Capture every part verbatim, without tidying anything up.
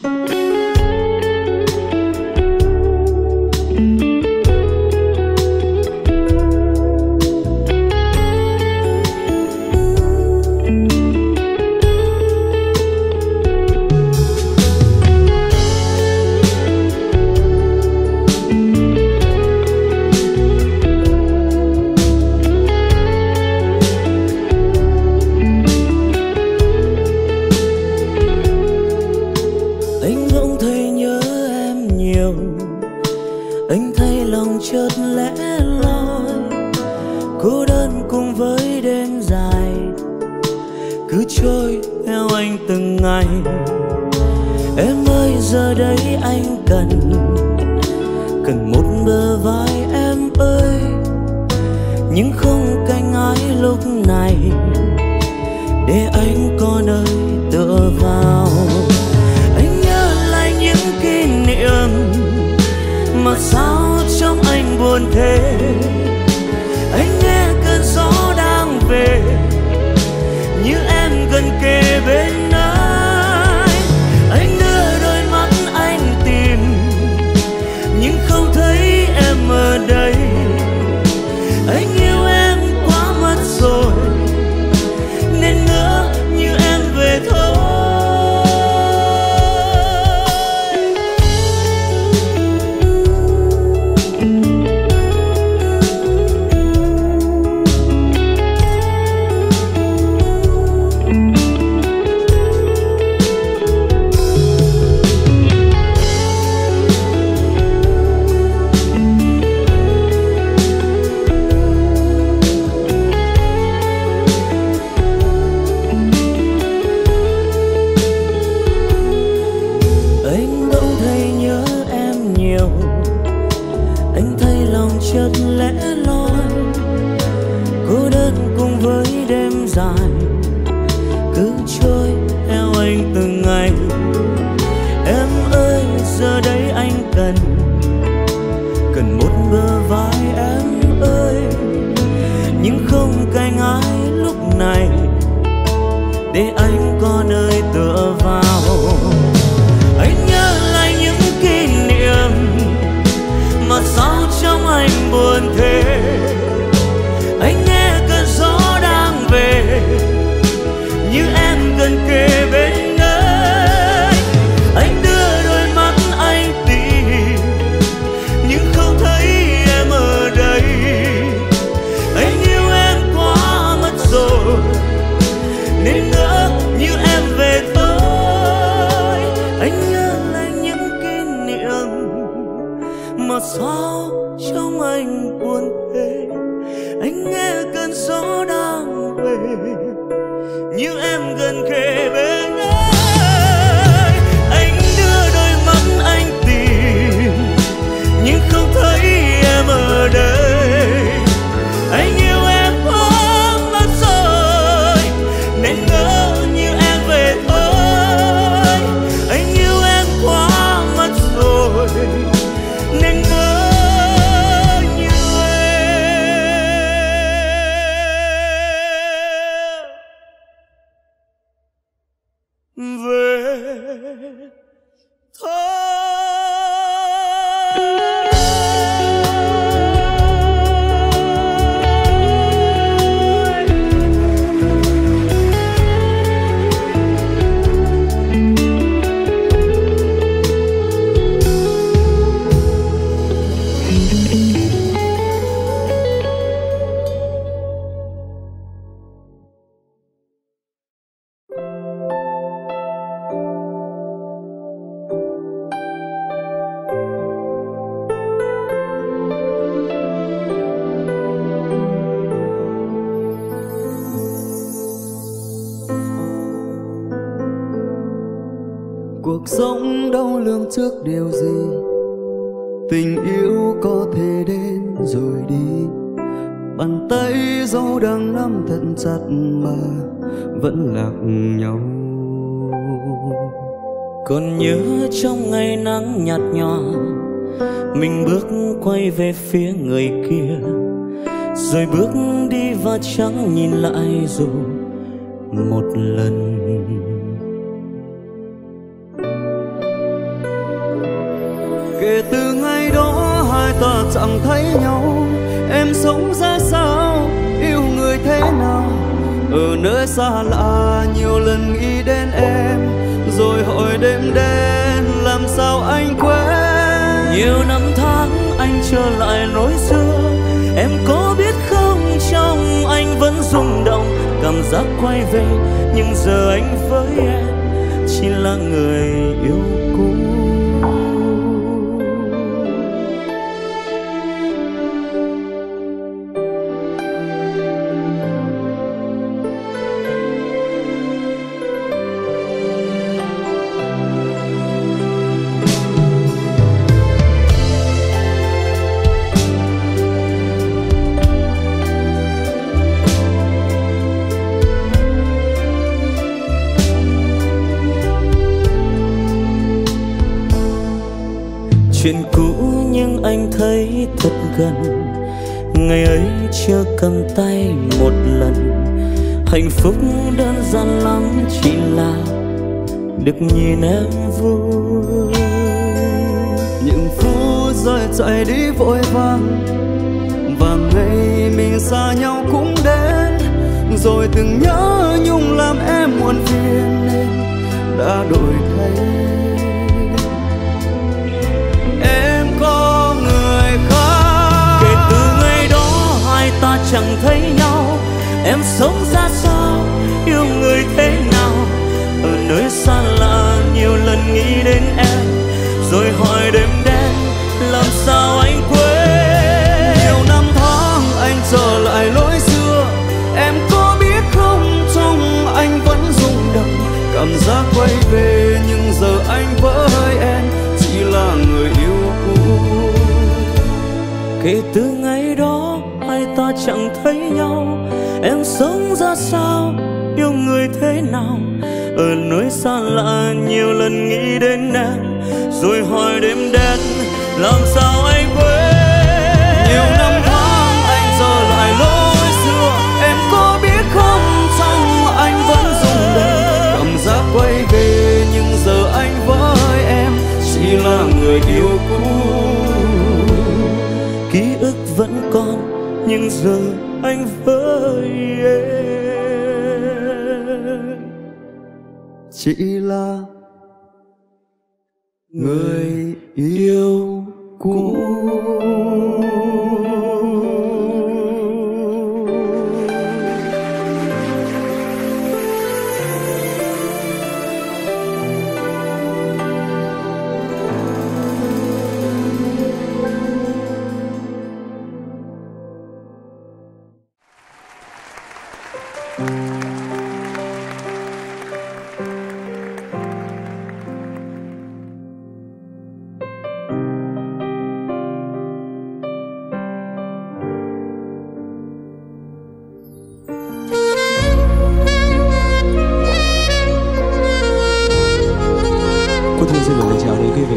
cuộc sống đau lương trước điều gì, tình yêu có thể đến rồi đi. Bàn tay dẫu đang nắm thật chặt mà vẫn lạc nhau. Còn nhớ trong ngày nắng nhạt nhòa, mình bước quay về phía người kia, rồi bước đi và chẳng nhìn lại dù một lần. ta chẳng thấy nhau. Em sống ra sao, yêu người thế nào? Ở nơi xa lạ nhiều lần nghĩ đến em, rồi hỏi đêm đen làm sao anh quên. Nhiều năm tháng anh trở lại lối xưa, em có biết không, trong anh vẫn rung động cảm giác quay về. Nhưng giờ anh với em chỉ là người yêu cũ. Chuyện cũ nhưng anh thấy thật gần, ngày ấy chưa cầm tay một lần. Hạnh phúc đơn giản lắm, chỉ là được nhìn em vui. Những phút giây chạy đi vội vàng, và ngày mình xa nhau cũng đến. Rồi từng nhớ nhung làm em muộn phiền nên đã đổi thay. Ta chẳng thấy nhau, em sống ra sao, yêu người thế nào? Ở nơi xa lạ nhiều lần nghĩ đến em, rồi hỏi đêm đen làm sao anh quên. Nhiều năm tháng anh trở lại lối xưa, em có biết không, trong anh vẫn rung động cảm giác quay về. Nhưng giờ anh với em chỉ là người yêu cũ. Kể từ ngày đó hai ta chẳng thấy nhau, em sống ra sao, yêu người thế nào? Ở nơi xa lạ nhiều lần nghĩ đến em, rồi hỏi đêm đen làm sao anh quên. Nhiều năm tháng anh trở lại lối xưa, em có biết không, trong anh vẫn rung động cảm giác quay về. Nhưng giờ anh với em chỉ là người yêu cũ. Ký ức vẫn còn, nhưng giờ anh với em chỉ là người yêu cũ. Xin gửi lời chào đến quý vị.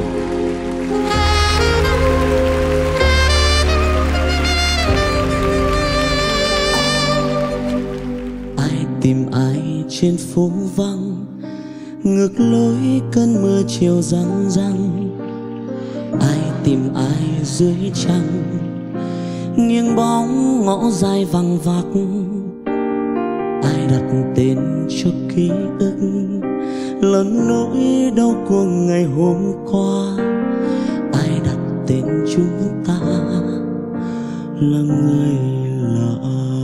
Ai tìm ai trên phố vắng, ngược lối cơn mưa chiều răng răng. Ai tìm ai dưới trăng, nghiêng bóng ngõ dài vắng vặc. Ai đặt tên cho ký ức lớn nỗi đau của ngày hôm qua. Ai đặt tên chúng ta là người lạ.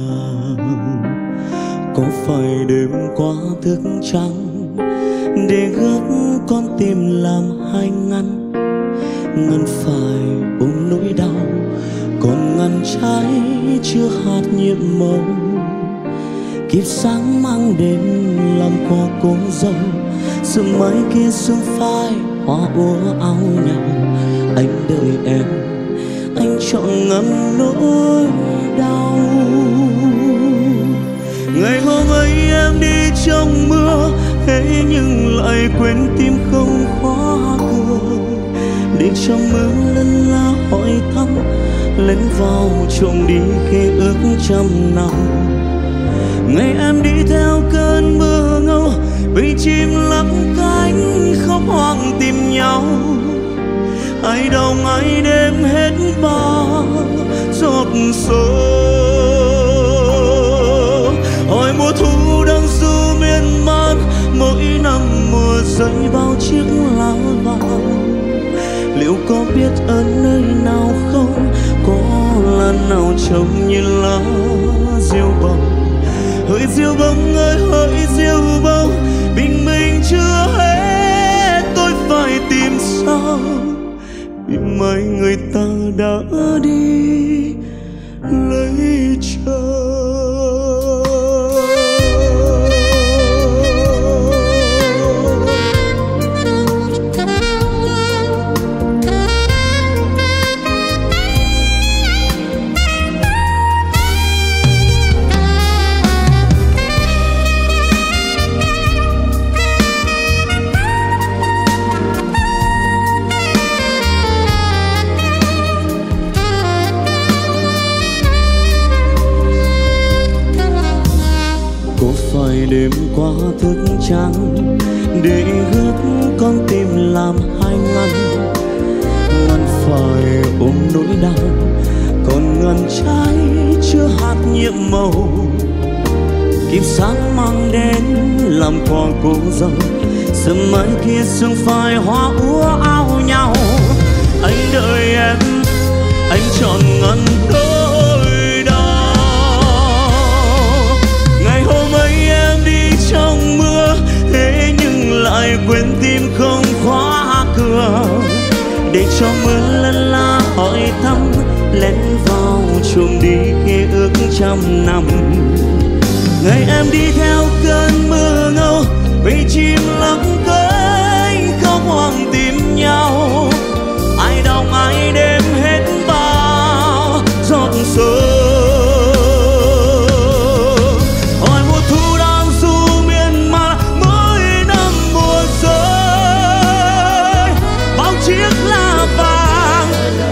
Có phải đêm qua thức trắng để gấp con tim làm hai ngăn? Ngăn phải ôm nỗi đau, còn ngăn trái chưa hạt nhiệm màu. Kiếp sáng mang đêm làm qua cô dâu, sương mai kia sương phai hoa úa áo nhau. Anh đợi em, anh chọn ngăn nỗi đau. Ngày hôm ấy em đi trong mưa, thế nhưng lại quên tim không khóa cửa. Để trong mưa lân la hỏi thăm, lén vào trộm đi ký ức trăm năm. Ngày em đi theo cơn mưa ngâu, vì chim lặng cánh khóc hoang tìm nhau. ai đông ai đêm hết bao giọt sâu. Hỏi mùa thu đang du miên man, mỗi năm mùa rơi bao chiếc lá vàng. Liệu có biết ở nơi nào không, có lần nào trông như lá diêu bông. Hỡi diêu bông ơi hỡi diêu bông, bình minh chưa hết tôi phải tìm sao, vì mấy người ta đã đi lấy chồng. Đêm qua thức trắng để ước con tim làm hai ngăn, ngăn phải ôm nỗi đau, còn ngăn trái chưa hạt nhiệm màu. Kim sáng mang đến làm quà cô dâu, sớm mai kia sương phai hoa úa áo nhau. Anh đợi em, anh chọn ngăn đôi đau. Ngày hôm ấy em đi trong mưa, thế nhưng lại quên tim không khóa cửa, để cho mưa lân la hỏi thăm, lén vào chuồng đi ký ức trăm năm. Ngày em đi theo cơn mưa ngâu, bầy chim lắng cánh khóc hoang tìm nhau. Ai đong ai đêm hết bao giọt sương. Hỏi mùa thu đang du miên man, mỗi năm mùa rơi bao chiếc lá vàng.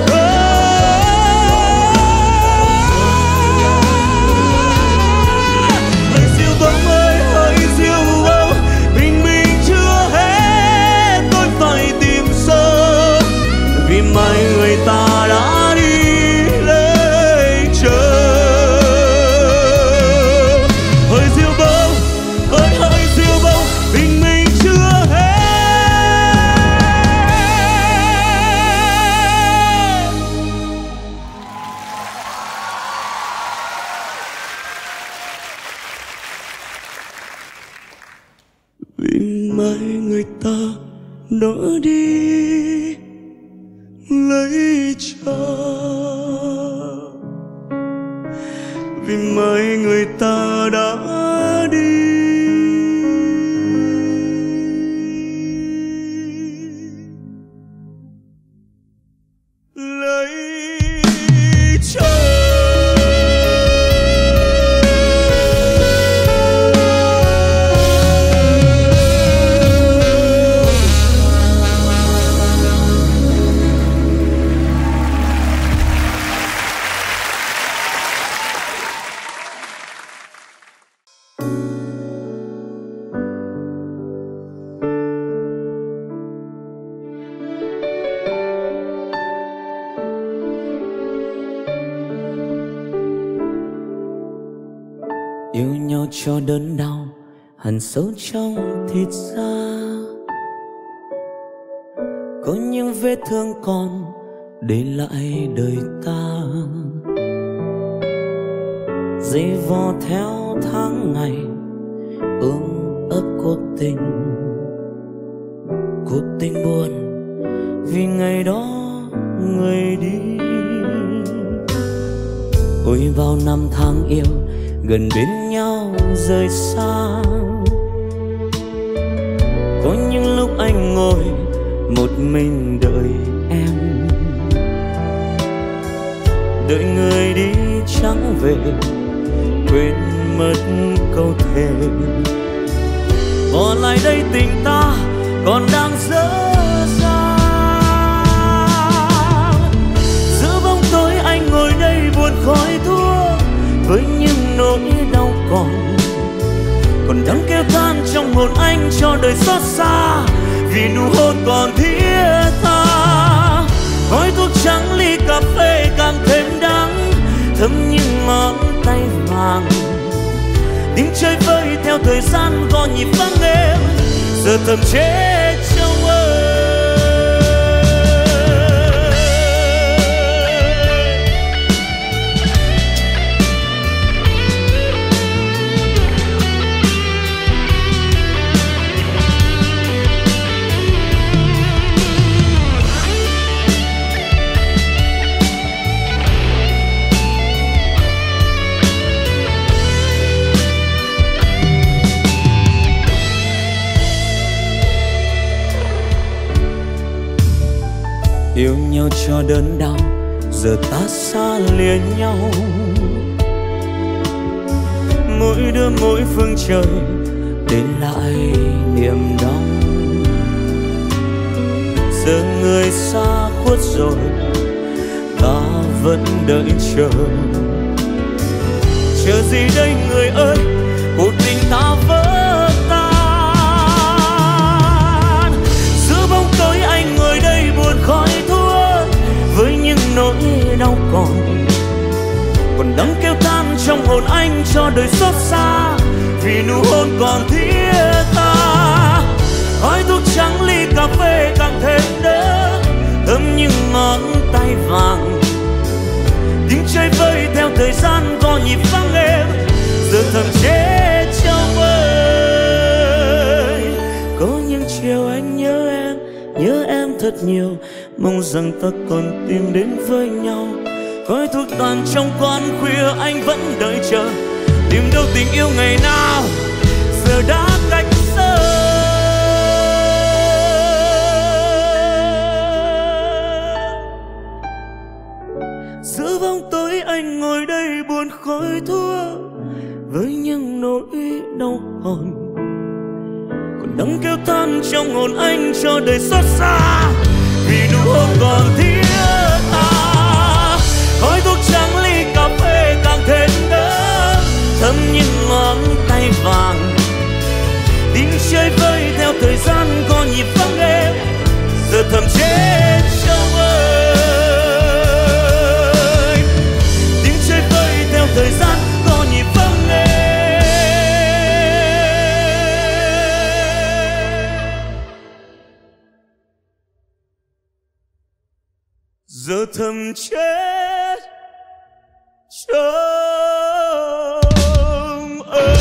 Hỡi diêu bông ơi hỡi diêu bông, bình minh chưa hết tôi phải tìm sớm, vì mai người ta đã đi lấy chồng. Hỡi diêu bông ơi hỡi diêu bông, bình minh chưa hết. Vì mai người ta đã đi lấy chồng, vì mai người ta đã đi lấy chồng. Yêu nhau cho đớn đau hằn sâu trong thịt da, có những vết thương còn để lại đời ta. Dây vò theo tháng ngày ôm ấp cuộc tình, cuộc tình buồn vì ngày đó người đi. Ôi bao năm tháng yêu gần bên nhau rời xa, có những lúc anh ngồi một mình đợi em, đợi người đi chẳng về, quên mất câu thề. Còn lại đây tình ta còn đang dở dang, giữa bóng tối anh ngồi đây buồn khói thuốc với những nỗi đau còn còn đang kêu than trong hồn anh cho đời xót xa, vì nụ hôn còn thiết tha. trắng ly cà phê càng thêm đắng, thấm những ngón tay vàng. Tiếng chơi vơi theo thời gian gõ nhịp vang êm, giờ thầm chết trong ơi. Yêu nhau cho đớn đau, giờ ta xa lìa nhau. Mỗi đứa mỗi phương trời để lại niềm đau. Giờ người xa khuất rồi, ta vẫn đợi chờ. Chờ gì đây người ơi, cuộc tình ta vỡ tan. Giữa bóng tối anh ngồi đây buồn khói thuốc, với những nỗi đau còn còn đắng kêu than trong hồn anh cho đời xót xa, vì nụ hôn còn thiết tha. Khói thuốc trắng ly cà phê càng thêm đỡ, thấm những ngón tay vàng. Tiếng chơi vơi theo thời gian có nhịp vang êm, giờ thầm chết trong ơi. Có những chiều anh nhớ em, nhớ em thật nhiều, mong rằng ta còn tìm đến với nhau. Khói thuốc tàn trong quán khuya anh vẫn đợi chờ, tìm đâu tình yêu ngày nào giờ đã cách xa. Giữa bóng tối anh ngồi đây buồn khói thuốc, với những nỗi đau còn còn đắng kêu than trong hồn anh cho đời xót xa, vì nụ hôn còn thiết tha. Khói thuốc trắng ly cà phê càng thêm đỡ, thấm những ngón tay vàng. Tiếng chơi vơi theo thời gian có nhịp vang êm, giờ thầm chết trong ơi. Tiếng chơi vơi theo thời gian có nhịp vang êm, giờ thầm chết trong ơi.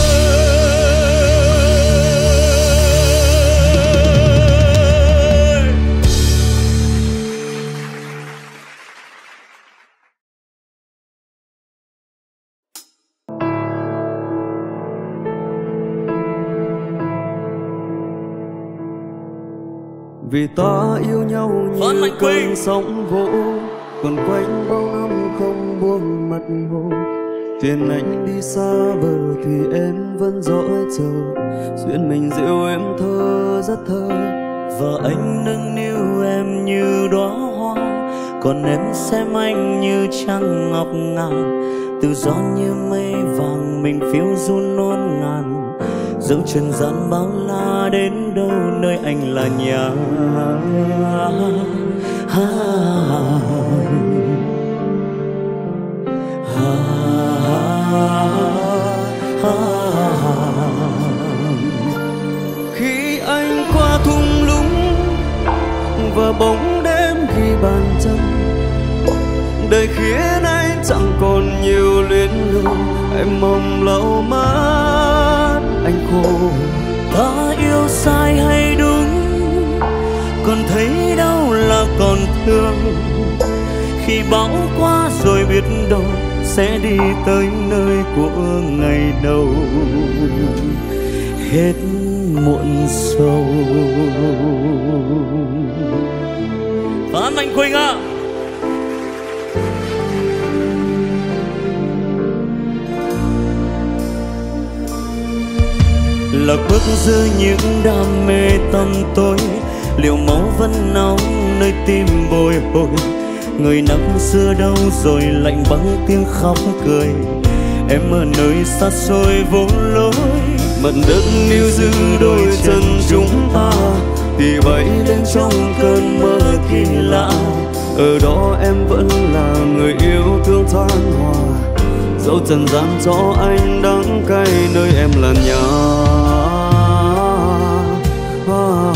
Vì ta yêu nhau như cơn sóng vỗ, còn quanh bao năm không buông mặt hồ. Thuyền anh đi xa bờ thì em vẫn dõi chờ, duyên mình dịu em thơ rất thơ. Và anh nâng niu em như đóa hoa, còn em xem anh như trăng ngọc ngà. Tự do như mây vàng mình phiêu du non ngàn, dẫu trần gian bao la đến đâu nơi anh là nhà. Ha, ha, ha, ha. Khi anh qua thung lũng và bóng đêm khi bàn chân, đời khiến anh chẳng còn nhiều luyến lưu. Em mong lau mắt anh khô. Ta yêu sai hay đúng, còn thấy đâu là còn thương. Khi bão qua rồi biết đâu sẽ đi tới nơi của ngày đầu. Hết muộn sầu. Phan Mạnh Quỳnh ạ. Lạc bước giữa những đam mê tâm tối, liệu máu vẫn nóng nơi tim bồi hồi. Người nắng xưa đâu rồi lạnh băng tiếng khóc cười. Em ở nơi xa xôi vô lối, mặt đất níu giữ đôi chân chúng ta thì bay lên trong cơn mơ kỳ lạ. ở đó em vẫn là người yêu thương than hòa. Dẫu trần gian cho anh đắng cay, nơi em là nhà. À,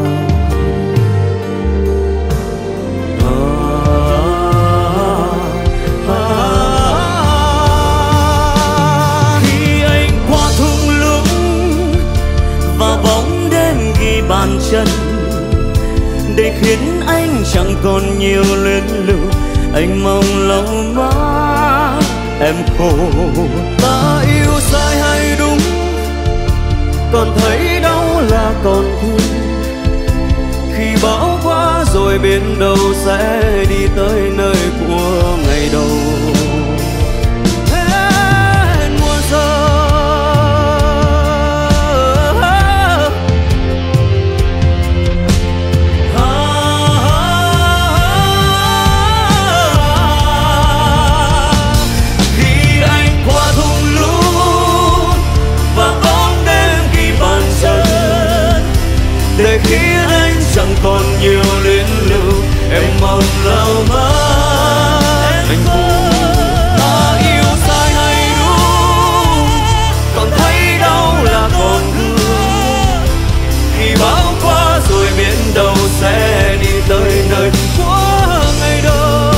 à, à, khi anh qua thung lũng và bóng đêm ghi bàn chân, để khiến anh chẳng còn nhiều luyến lưu, anh mong lâu má em khổ. Ta yêu sai hay đúng, còn thấy đau là còn thương. Khi bão qua rồi biết đâu sẽ đi tới nơi của ngày đầu. Hết muôn giờ để khiến anh chẳng còn nhiều luyến lưu, em mong lâu mơ anh buồn. Ta yêu sai hay đúng, còn thấy đau là còn thương. Khi bão qua rồi biết đâu sẽ đi tới nơi của ngày đầu.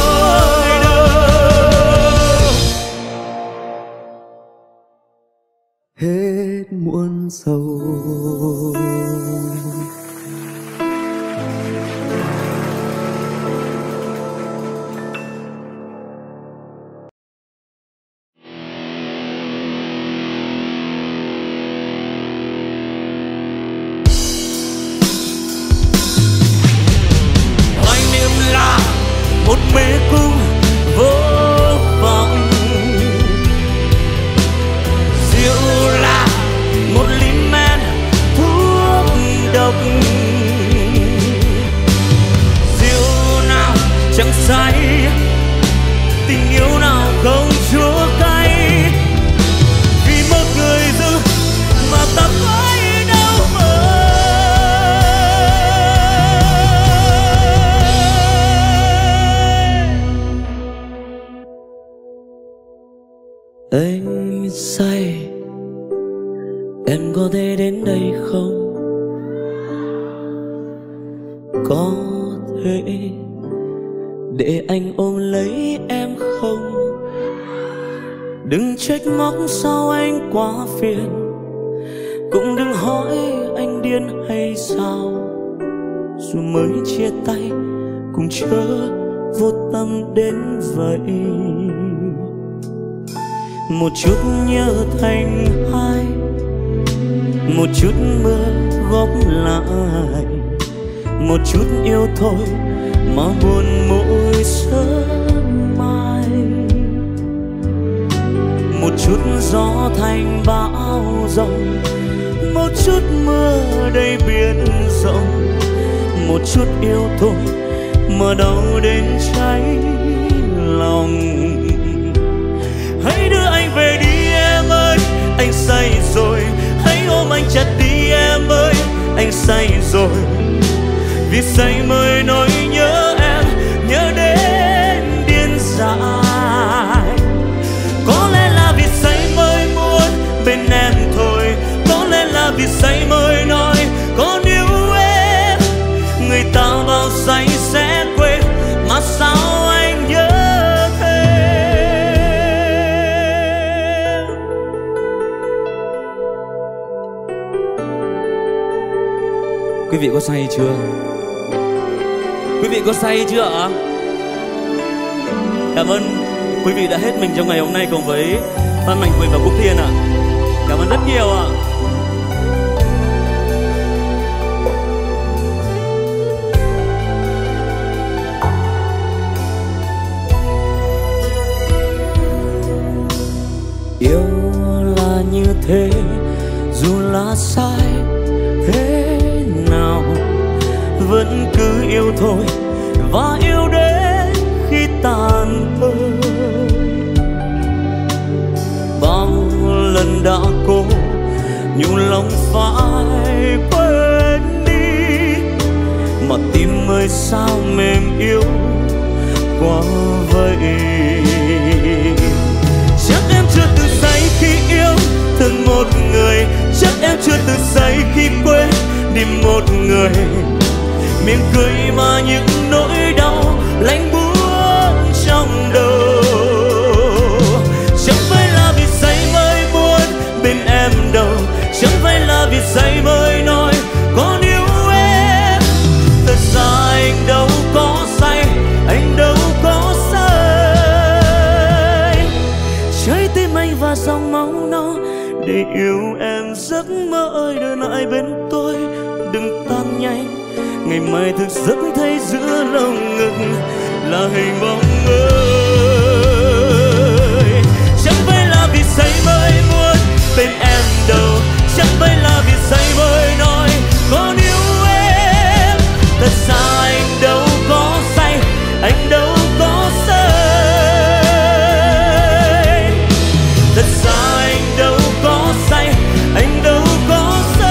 Hết muôn sầu. Một mê cung vô vọng, rượu là một ly men thuốc độc. Rượu nào chẳng say, tình yêu nào không chúa cay. Vì một người dưng mà ta phải đau mơ. Anh say, em có thể đến đây không? Có thể để anh ôm lấy em không? Đừng trách móc sao anh quá phiền, cũng đừng hỏi anh điên hay sao. Dù mới chia tay cũng chớ vô tâm đến vậy. Một chút nhớ thành hai, một chút mưa góp lại. Một chút yêu thôi mà buồn mỗi sớm mai. Một chút gió thành bão rộng, một chút mưa đầy biển rộng. Một chút yêu thôi mà đau đến cháy lòng. Hãy đưa anh về đi em ơi, anh say rồi. Hãy ôm anh chặt đi em ơi, anh say rồi. Vì say mới nỗi nhớ em, nhớ đến điên dại. Có lẽ là vì say mới muốn bên em thôi. Có lẽ là vì say mới nói còn yêu em. Người ta bao say sẽ quên, mà sao anh nhớ. Quý vị có say chưa? Quý vị có say chưa ạ? Cảm ơn quý vị đã hết mình trong ngày hôm nay cùng với Phan Mạnh Quỳnh và Quốc Thiên ạ. Cảm ơn rất nhiều ạ. Yêu là như thế, dù là sai thế nào vẫn cứ yêu thôi, và yêu đến khi tàn thơ. Bao lần đã cố nhủ lòng phải quên đi, mà tim ơi sao mềm yếu, qua vậy. Chắc em chưa từng say khi yêu thương một người, chắc em chưa từng say khi quên đi một người. Miệng cười mà những nỗi đau lạnh buốt trong đầu. Chẳng phải là vì say mới muốn bên em đâu, chẳng phải là vì say mới nói còn yêu em. Thật ra anh đâu có say, anh đâu có say. Trái tim anh và dòng máu nó để yêu em. Giấc mơ ơi đưa lại bên tôi, đừng tan nhanh. Ngày mai thức giấc thấy giữa lồng ngực là hình bóng người. Chẳng phải là vì say mới muốn bên em đâu, chẳng phải là vì say mới nói còn yêu em. Thật ra anh đâu có say, anh đâu có say. Thật ra anh đâu có say, anh đâu có say.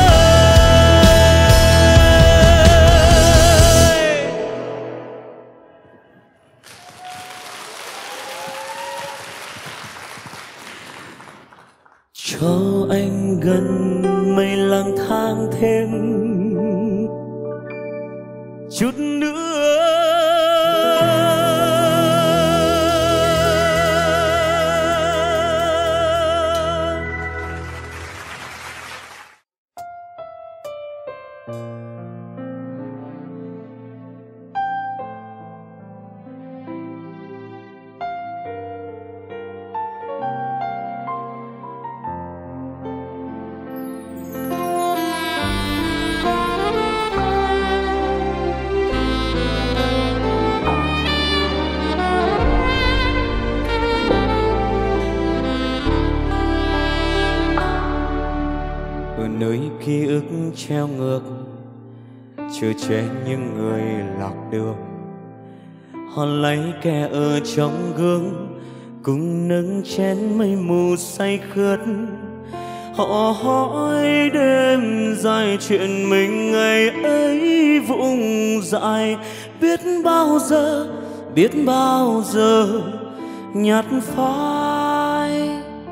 Cho anh gần mây lang thang thêm chút nữa. Nơi ký ức treo ngược chờ che những người lạc đường. Họ lấy kẻ ở trong gương cùng nâng chén mây mù say khướt. Họ hỏi đêm dài chuyện mình ngày ấy vụng dại. Biết bao giờ, biết bao giờ nhạt phai.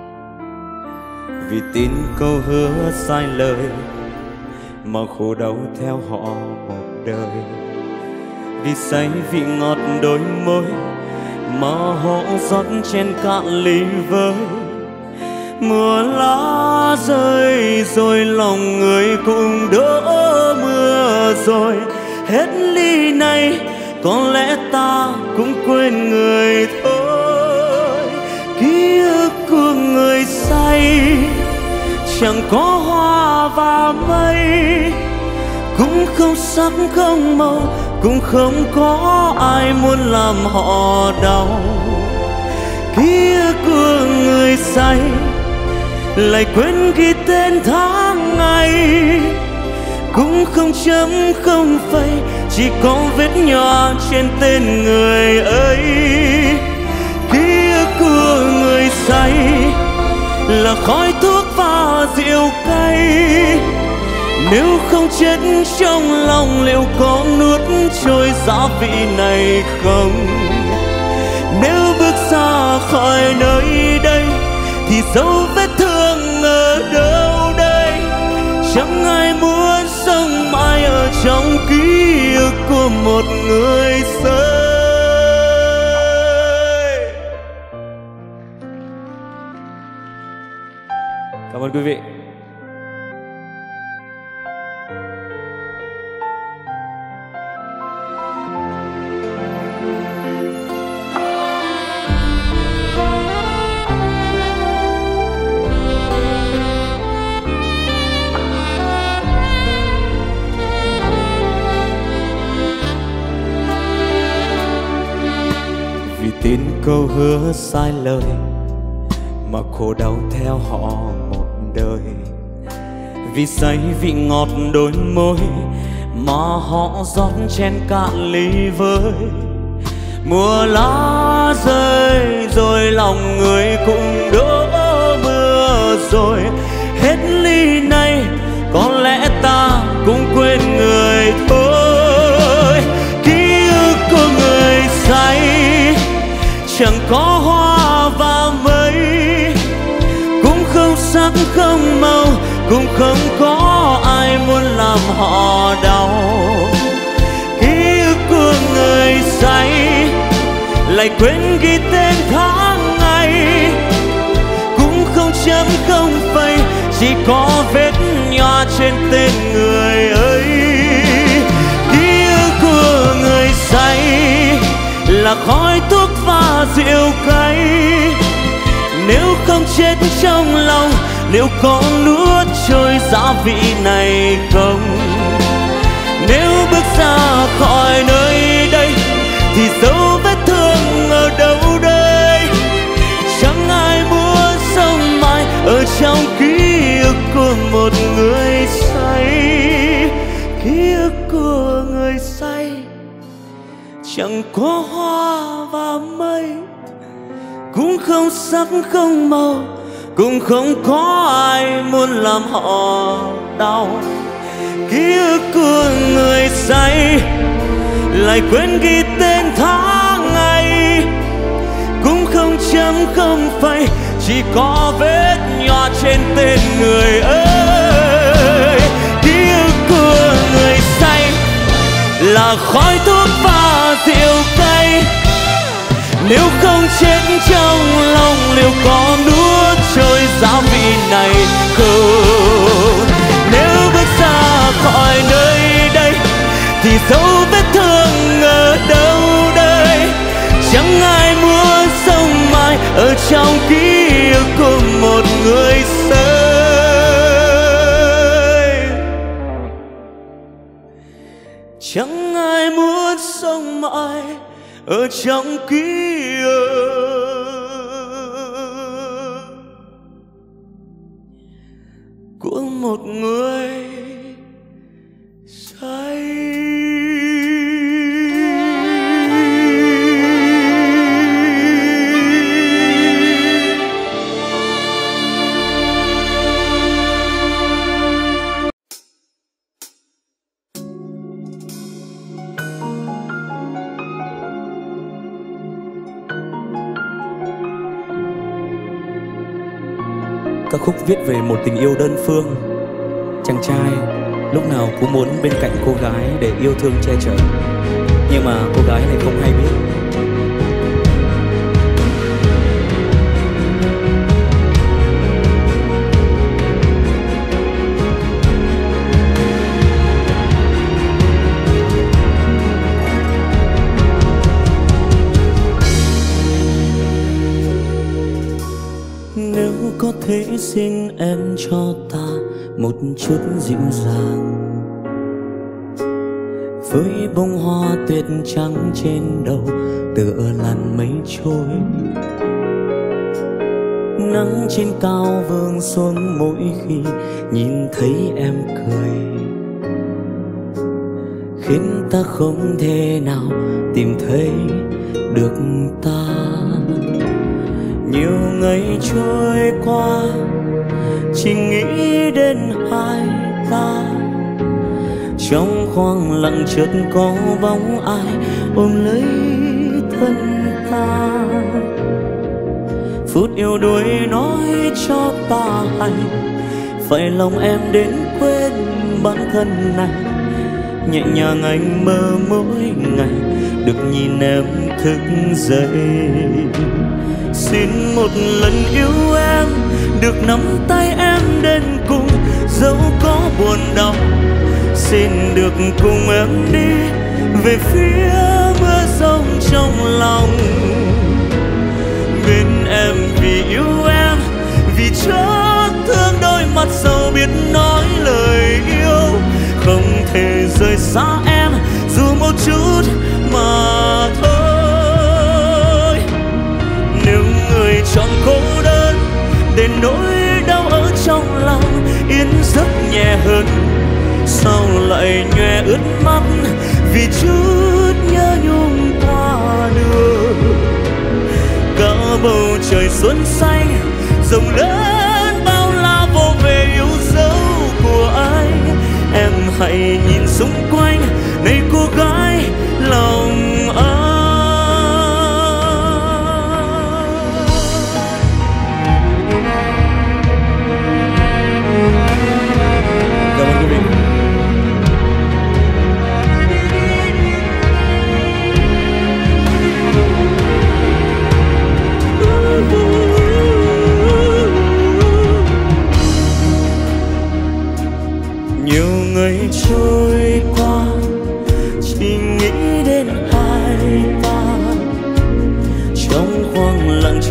Vì tin câu hứa sai lời mà khổ đau theo họ một đời. Vì say vị ngọt đôi môi mà họ rót trên cạn ly với. Mưa lá rơi rồi lòng người cũng đổ mưa rồi. Hết ly này có lẽ ta cũng quên người thôi. Ký ức của người say chẳng có hoa và mây, cũng không sắc không màu, cũng không có ai muốn làm họ đau. Ký ức của người say lại quên ghi tên tháng ngày, cũng không chấm không phẩy, chỉ có vết nhòa trên tên người ấy. Ký ức của người say là khói thuốc và rượu cay. Nếu không chết trong lòng liệu có nuốt trôi giá vị này không? Nếu bước ra khỏi nơi đây thì dấu vết thương ở đâu đây? Chẳng ai muốn sống mãi ở trong ký ức của một người say. Cảm ơn quý vị. Vì tin câu hứa sai lời mà khổ đau theo họ một đời. Vì say vị ngọt đôi môi mà họ rót chén cạn ly với. Mùa lá rơi rồi lòng người cũng đổ mưa rồi. Hết ly này có lẽ ta cũng quên người thôi. Ký ức của người say chẳng có hoa và mây, cũng không sắc không màu, cũng không có ai muốn làm họ đau. Ký ức của người say lại quên ghi tên tháng ngày, cũng không chấm không phẩy, chỉ có vết nhòa trên tên người ấy. Ký ức của người say là khói thuốc và rượu cay, nếu không chết trong lòng liệu có nuốt trôi gia vị này không? Nếu bước ra khỏi nơi đây thì dấu vết thương ở đâu đây? Chẳng ai muốn sống mãi ở trong ký ức của một người say. Ký ức của người say chẳng có hoa và mây, cũng không sắc không màu, cũng không có ai muốn làm họ đau. Ký ức của người say lại quên ghi tên tháng ngày, cũng không chấm không phẩy, chỉ có vết nhòa trên tên người ơi. Ký ức của người say là khói thuốc và rượu cay, nếu không chết trong lòng liệu có nuốt trôi gia vị này không? Nếu bước ra khỏi nơi đây thì dấu vết thương ở đâu đây? Chẳng ai muốn sống mãi ở trong ký ức của một người say. Chẳng ai muốn sống mãi ở trong ký ức của một người say. Ca khúc viết về một tình yêu đơn phương. Chàng trai lúc nào cũng muốn bên cạnh cô gái để yêu thương che chở, nhưng mà cô gái này không hay biết. Nếu có thể xin em cho ta một chút dịu dàng, với bông hoa tuyệt trắng trên đầu tựa làn mây trôi. Nắng trên cao vương xuống mỗi khi nhìn thấy em cười, khiến ta không thể nào tìm thấy được ta. Nhiều ngày trôi qua chỉ nghĩ đến hai ta, trong khoảng lặng chợt có bóng ai ôm lấy thân ta. Phút yêu đuối nói cho ta hay, phải lòng em đến quên bản thân này. Nhẹ nhàng anh mơ mỗi ngày được nhìn em thức dậy. Xin một lần yêu em, được nắm tay em đến cùng, dẫu có buồn đau. Xin được cùng em đi về phía mưa rông trong lòng. Bên em vì yêu em, vì chót thương đôi mắt sâu biết nói lời yêu. Không thể rời xa em dù một chút mà thôi. Nếu người chọn cô đơn để nỗi đau ở trong lòng yên giấc nhẹ hơn, sao lại nhòe ướt mắt vì chút nhớ nhung qua đường. Cả bầu trời xuân xanh rộng lớn bao la vô về yêu dấu của anh. Em hãy nhìn xung quanh này cô gái lòng anh.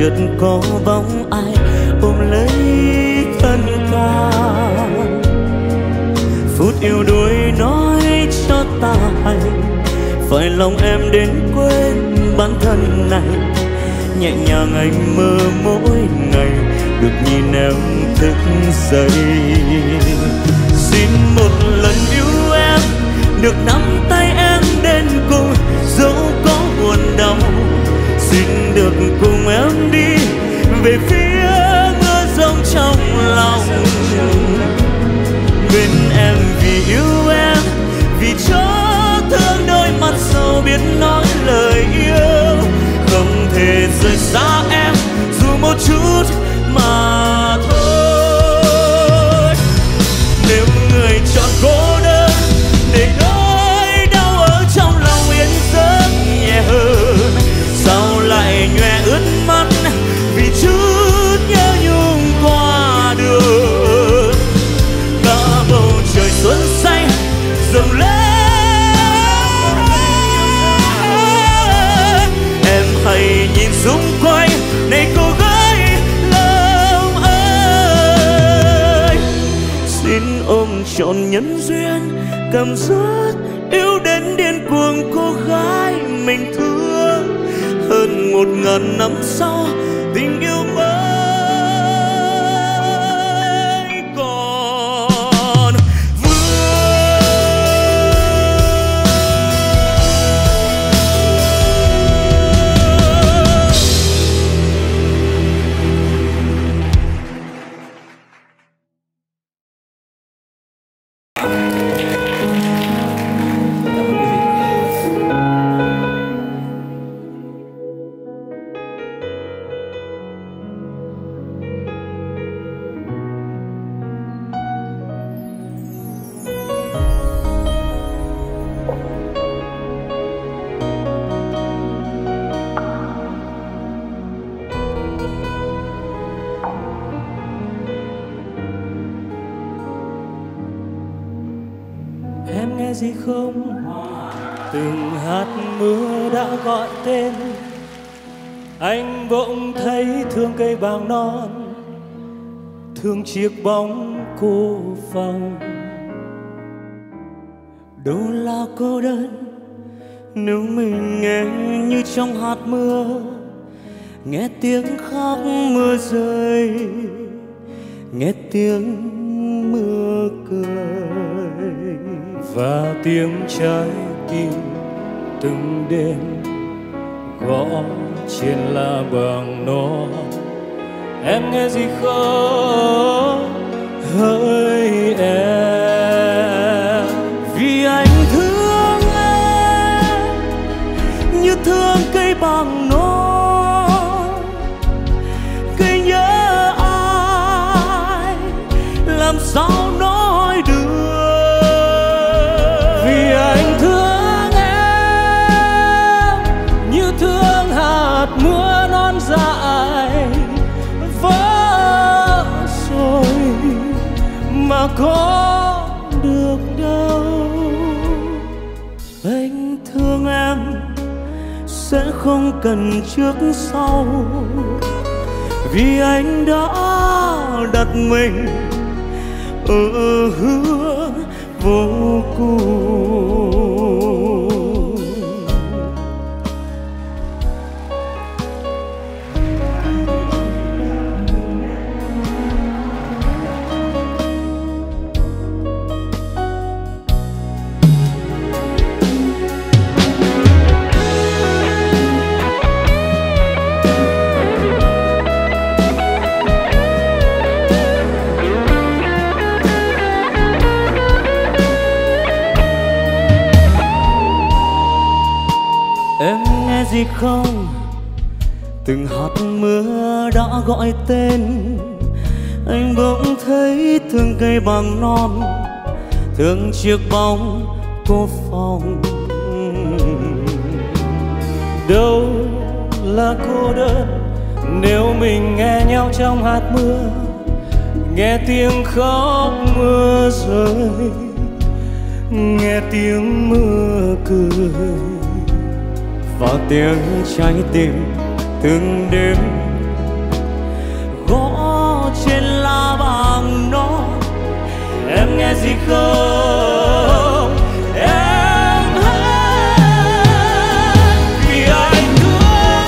chợt có bóng ai ôm lấy thân ta. Phút yêu đuối nói cho ta hay, phải lòng em đến quên bản thân này. Nhẹ nhàng anh mơ mỗi ngày được nhìn em thức dậy. Xin một lần yêu em, được nắm tay em đến cùng dẫu có buồn đau. Xin được cùng em đi về phía mưa rông trong lòng. Bên em vì yêu em, vì cho thương đôi mắt sâu biết nói lời yêu. Không thể rời xa em dù một chút mà thôi. Nếu người chọn cô đơn để nỗi đau ở trong lòng yên giấc nhẹ hơn, sao lại nhòe ướt mắt vì chút nhớ nhung qua đường. Cả bầu trời xuân xanh rộng lớn, em hãy nhìn xung quanh này cô gái lòng ơi. Xin ôm trọn nhân duyên, cảm giác yêu đến điên cuồng cô gái mình thương. Hơn một ngàn năm sau tình yêu mới còn gì không? Từng hạt mưa đã gọi tên anh, bỗng thấy thương cây bàng non, thương chiếc bóng cô phòng. Đâu là cô đơn nếu mình nghe như trong hạt mưa, nghe tiếng khóc mưa rơi, nghe tiếng mưa cười và tiếng trái tim từng đêm gõ trên lá bàng non. Em nghe gì không hỡi em? Vì anh thương em như thương cây bàng non, cây nhớ ai làm sao nói được. Vì anh thương em như thương hạt mưa non dại vỡ rồi mà có được đâu. Anh thương em sẽ không cần trước sau, vì anh đã đặt mình ở hướng vô cùng. Em nghe gì không? Từng hạt mưa đã gọi tên anh, bỗng thấy thương cây bàng non, thương chiếc bóng cô phòng. Đâu là cô đơn nếu mình nghe nhau trong hạt mưa, nghe tiếng khóc mưa rơi, nghe tiếng mưa cười và tiếng trái tim từng đêm nhẹ gì không em hát, vì anh thương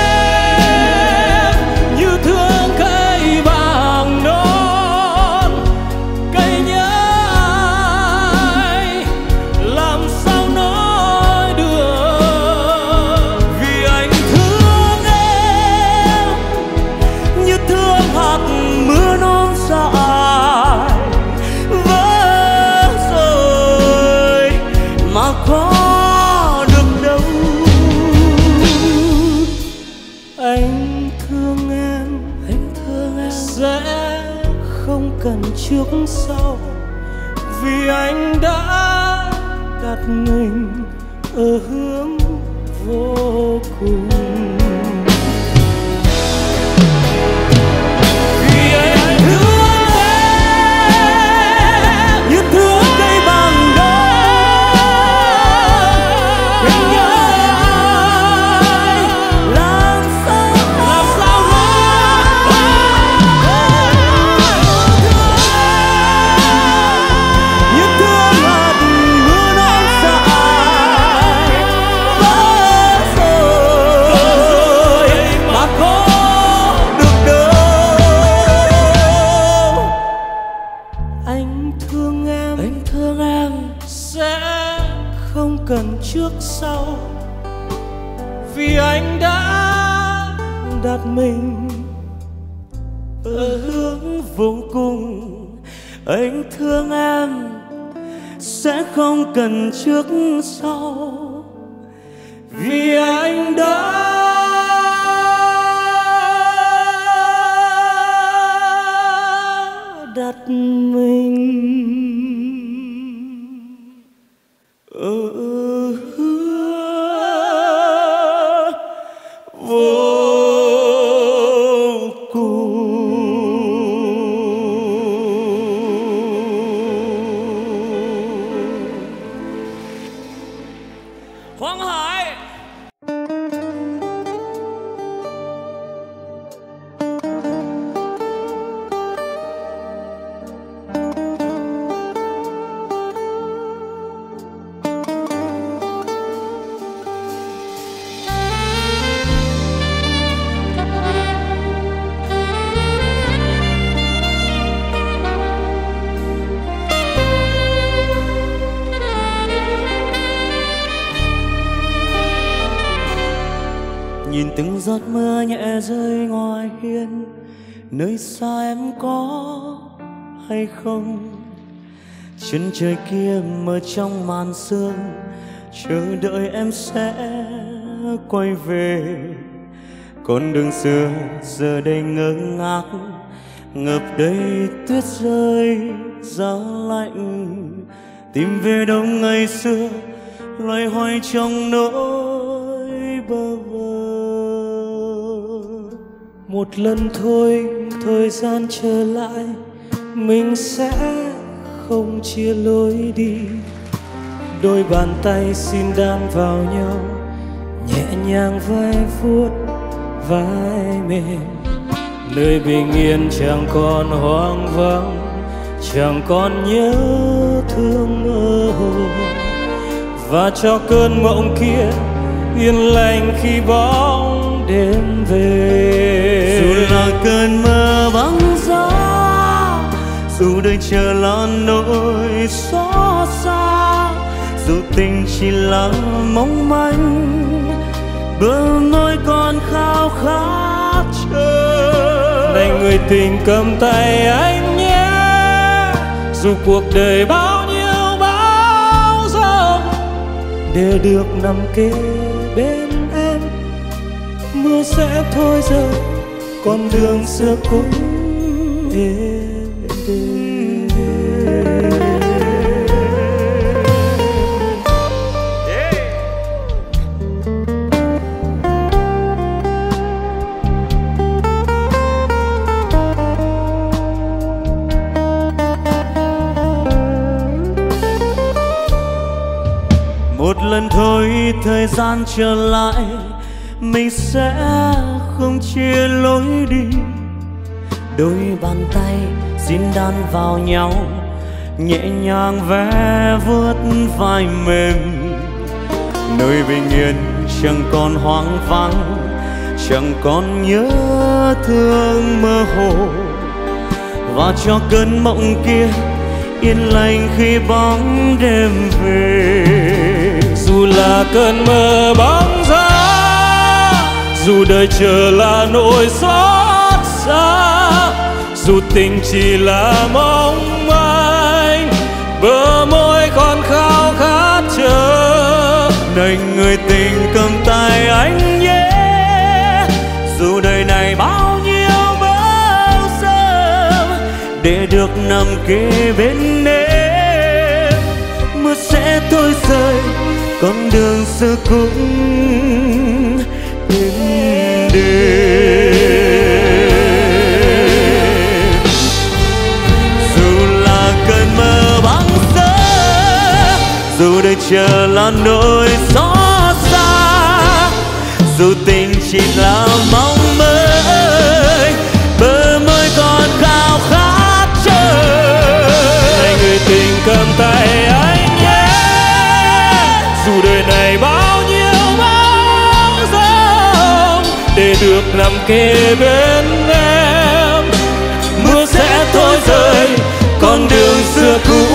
em như thương cây vàng non. Cây nhớ ai làm sao nói được, vì anh thương em như thương hạt mưa non dại vỡ rồi mà có được đâu. Anh thương em, anh thương em sẽ không cần trước sau, vì anh đã đặt mình ở hướng vô cùng. Vì anh thương em như thương cây bằng đá, anh nhớ ai làm sao làm sao nói. Như thương hạt mưa non dại vỡ rồi mà có được đâu. Anh thương em, anh thương em sẽ không cần trước sau, vì anh đã đặt mình ở hướng vô cùng. Anh thương em sẽ không cần trước sau, vì anh đã đặt mình ở hướng vô cùng. Hoàng Hải. Nhìn từng giọt mưa nhẹ rơi ngoài hiên, nơi xa em có hay không? Chân trời kia mờ trong màn sương, chờ đợi em sẽ quay về. Con đường xưa giờ đây ngơ ngác, ngập đầy tuyết rơi giá lạnh. Tìm về đâu ngày xưa, loay hoay trong nỗi bơ vơ. Một lần thôi thời gian trở lại, mình sẽ không chia lối đi. Đôi bàn tay xin đan vào nhau, nhẹ nhàng vai vuốt vai mềm. Nơi bình yên chẳng còn hoang vắng, chẳng còn nhớ thương mơ hồ. Và cho cơn mộng kia yên lành khi bóng đêm về. Dù là cơn mơ băng gió, dù đời chờ lon nỗi xót xa, dù tình chỉ là mong manh, bờ môi còn khao khát chờ. Này người tình cầm tay anh nhé, dù cuộc đời bao nhiêu bão giông để được nằm kế bên em. Mưa sẽ thôi rơi, con đường xưa cũng êm đềm. Một lần thôi thời gian trở lại, mình sẽ không chia lối đi. Đôi bàn tay xin đan vào nhau, nhẹ nhàng ve vuốt vai mềm. Nơi bình yên chẳng còn hoang vắng, chẳng còn nhớ thương mơ hồ, và cho cơn mộng kia yên lành khi bóng đêm về. Dù là cơn mơ bóng gió, dù đời chờ là nỗi xót xa, dù tình chỉ là mong manh, bờ môi còn khao khát chờ. Này người tình cầm tay anh nhé, dù đời này bao nhiêu bão giông, để được nằm kế bên em. Mưa sẽ thôi rơi, con đường xưa cũng êm đềm. Dù là cơn mơ băng giá, dù đời chờ là nỗi xót xa, dù tình chỉ là mong mơ, bờ môi còn khao khát chờ. Này người tình cầm tay anh nhé, dù đời này bao nhiêu bão giông, để được nằm kề bên em. Mưa sẽ thôi rơi, con đường xưa cũ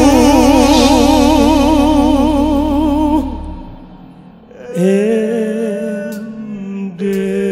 êm đềm.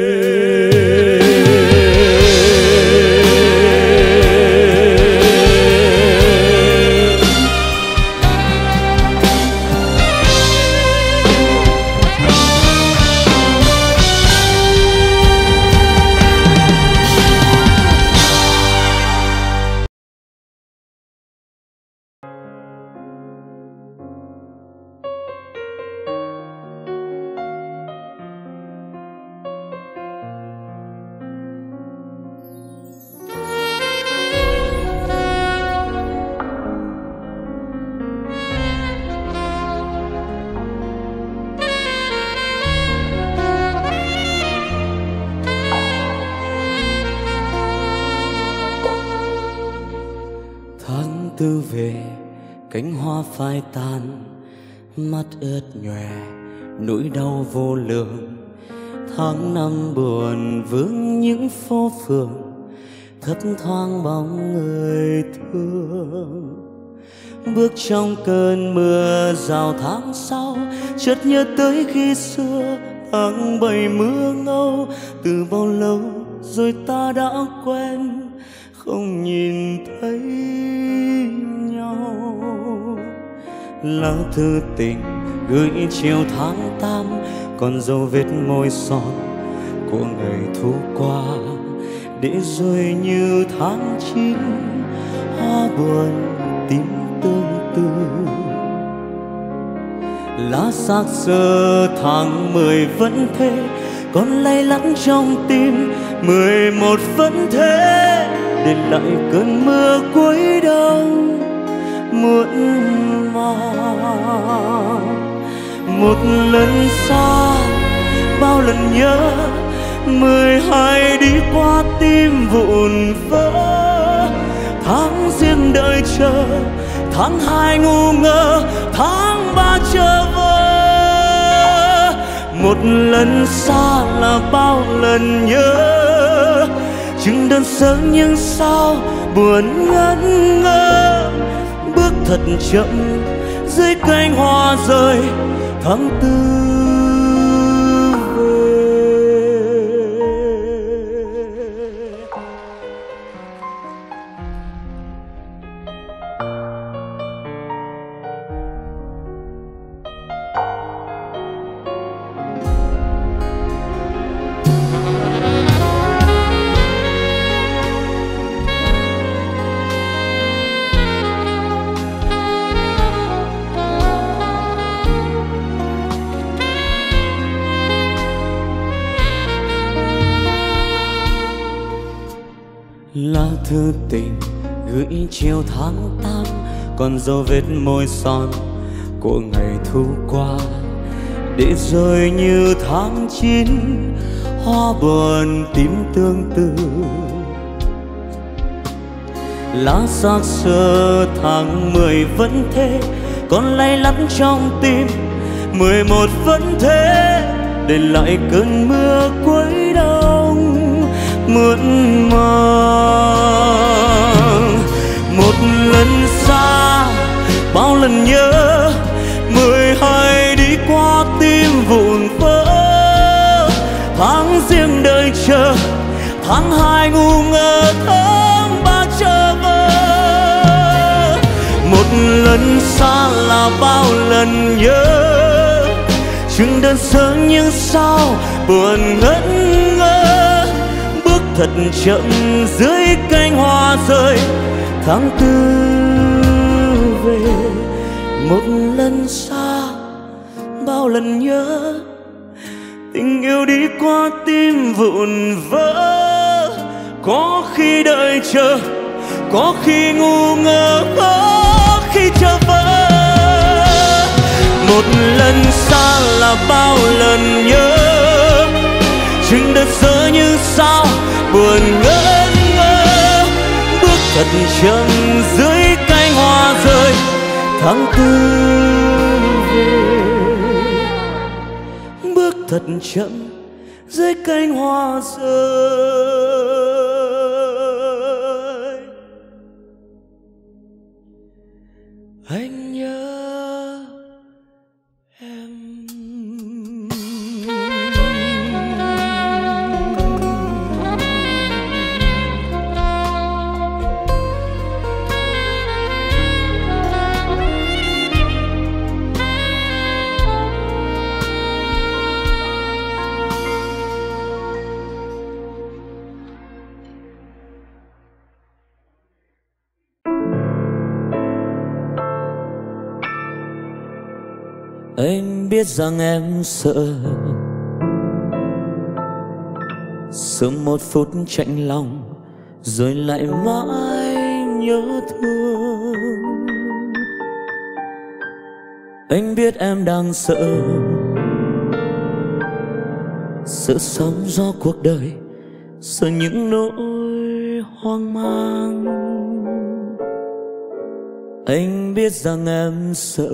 Tư về cánh hoa phai tàn, mắt ướt nhòe nỗi đau vô lượng. Tháng năm buồn vương những phố phường, thấp thoáng bóng người thương. Bước trong cơn mưa rào tháng sau, chợt nhớ tới khi xưa tháng bảy mưa ngâu. Từ bao lâu rồi ta đã quen, không nhìn thấy nhau. Lá thư tình gửi chiều tháng tám, còn dấu vết môi son của ngày thu qua. Để rồi như tháng chín, hoa buồn tím tương tư. Lá xác xơ tháng mười vẫn thế, còn lay lắng trong tim mười một vẫn thế. Để lại cơn mưa cuối đông muộn màng. Một lần xa bao lần nhớ, mười hai đi qua tim vụn vỡ. Tháng riêng đợi chờ, tháng hai ngu ngơ, tháng ba chờ vơ. Một lần xa là bao lần nhớ, chừng đơn sơ nhưng sao buồn ngẩn ngơ. Bước thật chậm dưới cánh hoa rơi, tháng tư về. Lá thư tình gửi chiều tháng tám, còn dấu vết môi son của ngày thu qua. Để rồi như tháng chín, hoa buồn tím tương tư. lá xác xơ tháng mười vẫn thế, còn lay lắt trong tim. Mười một vẫn thế, để lại cơn mưa cuối đông muộn màng. Một lần xa, bao lần nhớ, mười hai đi qua tim vụn vỡ. Tháng riêng đợi chờ, tháng hai ngu ngơ, tháng ba chờ vơ. Một lần xa là bao lần nhớ, chừng đơn sơ nhưng sao buồn ngẩn ngơ. Bước thật chậm dưới cánh hoa rơi, tháng tư về. Một lần xa, bao lần nhớ, tình yêu đi qua tim vụn vỡ. Có khi đợi chờ, có khi ngu ngơ, có khi chờ vỡ. Một lần xa là bao lần nhớ, chừng đơn sơ như sao buồn ngỡ ngơ. Bước thật chậm dưới cánh hoa rơi, tháng tư về. Bước thật chậm dưới cánh hoa rơi. Anh nhớ em. Anh biết rằng em sợ, sợ một phút chạnh lòng rồi lại mãi nhớ thương. Anh biết em đang sợ, sợ sóng gió cuộc đời, sợ những nỗi hoang mang. Anh biết rằng em sợ,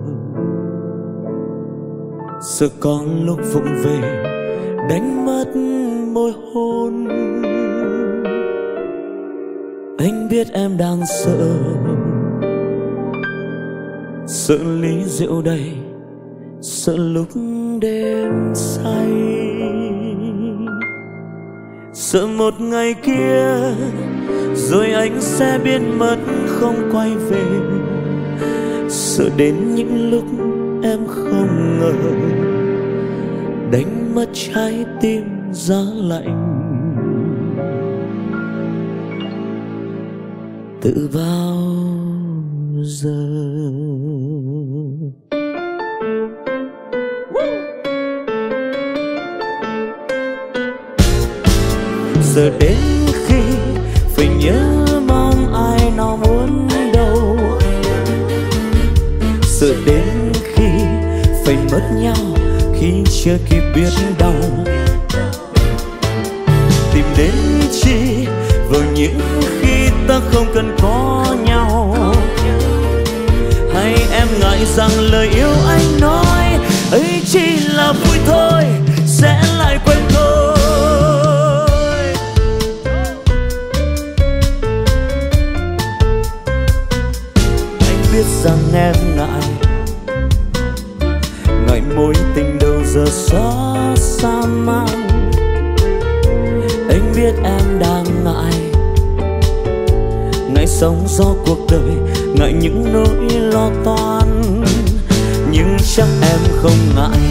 sợ có lúc vụng về đánh mất môi hôn. Anh biết em đang sợ, sợ ly rượu đầy, sợ lúc đêm say, sợ một ngày kia rồi anh sẽ biến mất không quay về. Sợ đến những lúc em không ngờ đánh mất trái tim giá lạnh. Từ bao giờ giờ đến khi phải nhớ mong ai nào muốn đâu. Sợ đến khi phải mất nhau khi chưa kịp biết đau. Tìm đến chi vào những khi ta không cần có nhau. Hay em ngại rằng lời yêu anh nói ấy chỉ là vui thôi, sẽ lại quên thôi. Anh biết rằng em ngại, ngại mối tình đầu giờ xóa xa mang. Anh biết em đang ngại, ngại sóng gió cuộc đời, ngại những nỗi lo toan. Nhưng chắc em không ngại,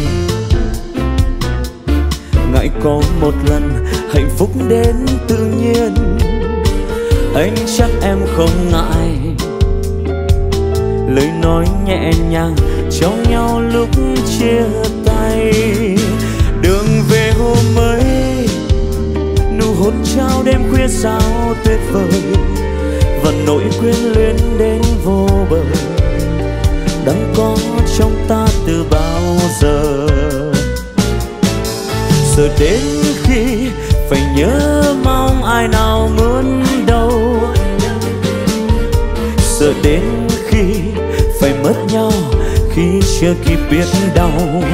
ngại có một lần hạnh phúc đến tự nhiên. Anh chắc em không ngại lời nói nhẹ nhàng cho nhau lúc chia tay. Đường về hôm ấy, nụ hôn trao đêm khuya sao tuyệt vời, và nỗi quyến luyến đến vô bờ đang có trong ta từ bao giờ. Giờ đến khi phải nhớ mong ai nào muốn đâu. đến khi phải mất nhau, khi chưa kịp biết đau.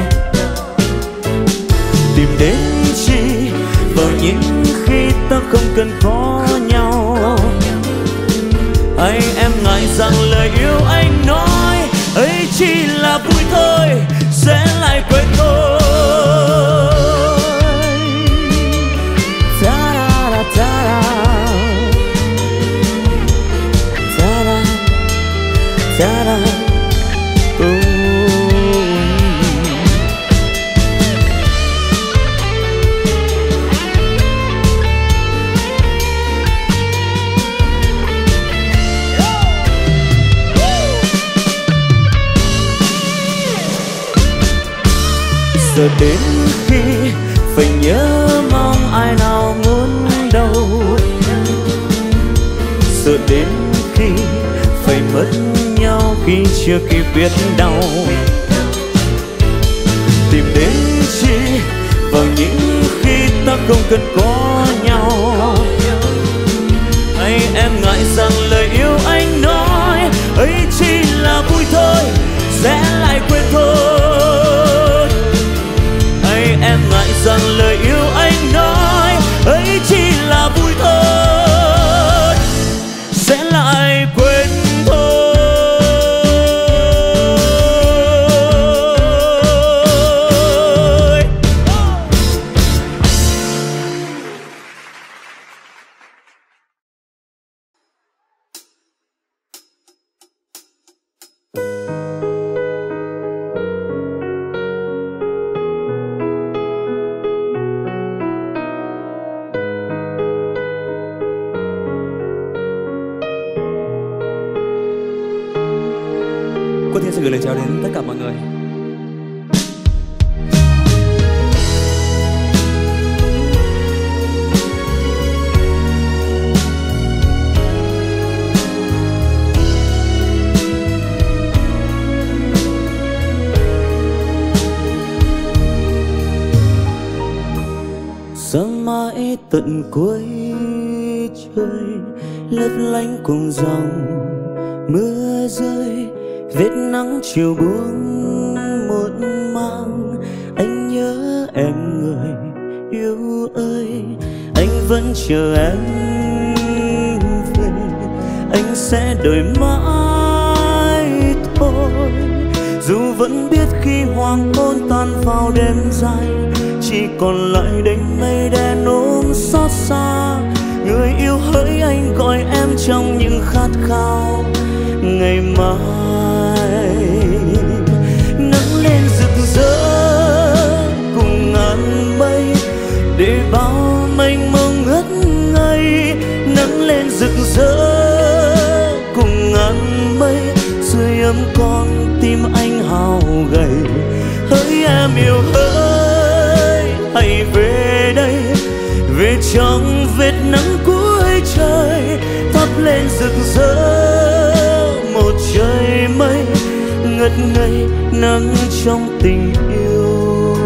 Tìm đến chi vào những khi ta không cần có nhau. Hay em ngại rằng lời yêu anh nói ấy chỉ là vui thôi, sẽ lại quên thôi. Ta-da, ta-da, ta-da, ta-da. Giờ đến khi phải nhớ mong ai nào muốn đâu, giờ đến khi phải mất nhau khi chưa kịp biết đau. Tìm đến chi vào những khi ta không cần có nhau. Hay em ngại rằng lời yêu anh nói ấy chỉ là vui thôi, sẽ lại quên thôi. Em ngại rằng lời yêu anh nói ấy chỉ là vui thôi, sẽ lại quên thôi. Cô Thiên sẽ gửi lời chào đến tất cả mọi người. Sáng mãi tận cuối trời lấp lánh cùng dòng mưa rơi, vết nắng chiều buông một mang. Anh nhớ em người yêu ơi, anh vẫn chờ em về. Anh sẽ đợi mãi thôi, dù vẫn biết khi hoàng hôn tan vào đêm dài, chỉ còn lại đêm mây đen ôm xót xa. Người yêu hỡi anh gọi em trong những khát khao ngày mai. Nắng lên rực rỡ cùng ngàn mây, để bao mênh mông ngất ngây. Nắng lên rực rỡ cùng ngàn mây, sưởi ấm con tim anh hao gầy. Hỡi em yêu hỡi, hãy về đây, về trong vết nắng cuối trời. Thắp lên rực rỡ một trời mây, ngất ngây nắng trong tình yêu.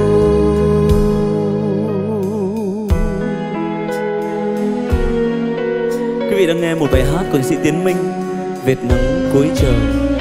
Quý vị đang nghe một bài hát của nhạc sĩ Tiến Minh, Vệt nắng cuối trời.